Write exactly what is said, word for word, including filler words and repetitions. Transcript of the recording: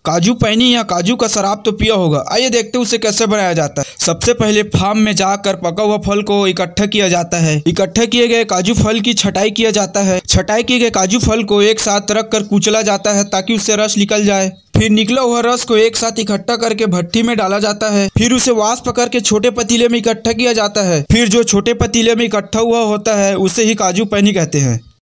काजू पैनी या काजू का शराब तो पिया होगा। आइए देखते हैं उसे कैसे बनाया जाता है। सबसे पहले फार्म में जाकर पका हुआ फल को इकट्ठा किया जाता है। इकट्ठा किए गए काजू फल की छटाई किया जाता है। छटाई किए गए काजू फल को एक साथ रख कर कुचला जाता है ताकि उससे रस निकल जाए। फिर निकला हुआ रस को एक साथ इकट्ठा करके भट्टी में डाला जाता है। फिर उसे वाष्प करके छोटे पतीले में इकट्ठा किया जाता है। फिर जो छोटे पतीले में इकट्ठा हुआ होता है उसे ही काजू पैनी कहते हैं।